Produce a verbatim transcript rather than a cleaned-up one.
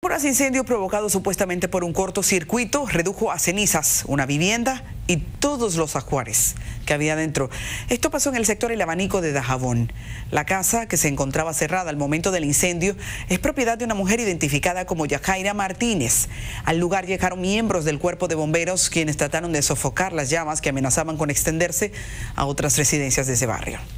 Horas de incendio provocado supuestamente por un cortocircuito redujo a cenizas una vivienda y todos los ajuares que había dentro. Esto pasó en el sector El Abanico de Dajabón. La casa, que se encontraba cerrada al momento del incendio, es propiedad de una mujer identificada como Yajaira Martínez. Al lugar llegaron miembros del cuerpo de bomberos, quienes trataron de sofocar las llamas que amenazaban con extenderse a otras residencias de ese barrio.